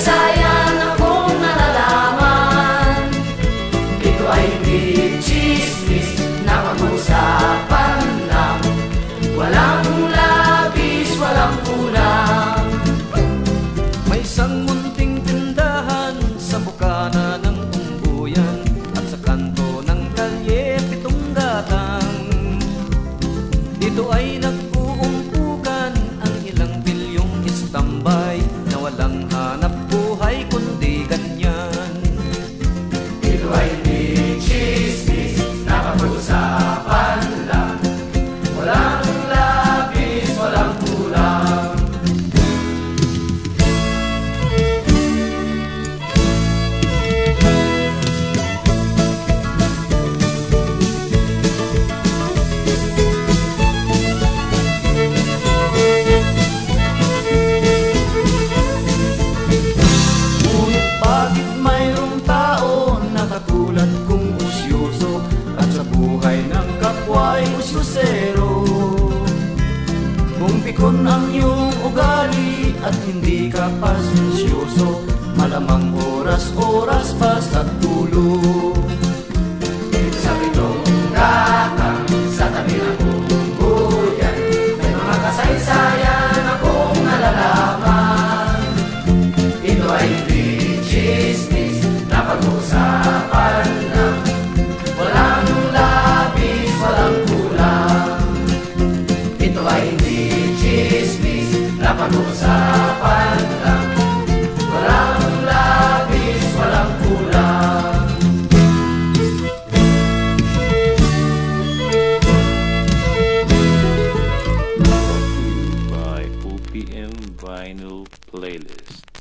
kasaysayan akong nalalaman. Ito ay di chismis na pag-usapan lang, walang labis, walang kulang. May isang munting tindahan sa bukana ng Tumbuyan at sa kanto ng kalye Pitong Gatang. Dito ay nag-uumpukan ang ilang bilyong istambay na walang hanap buhay kundi ganyan. Ito ay di chismis na pag-usapan lang, walang labis, walang kulang. Ngunit bakit mayroong tao na katulad kong usyoso at sa buhay ng kapwa ay usyosero? Kung pikon ang iyong ugali at hindi ka pasensyoso, malamang oras-oras pa sa tulog. Dito sa Pitong Gatang, sa tabi ng Tumbuyan, may mga kasaysayan akong nalalaman. Ito ay di chismis na pag-usapan lang, walang labis, walang kulang. Ito ay di chismis na pag-usapan lang, walang labis, walang kulang. By OPM Vinyl Playlist.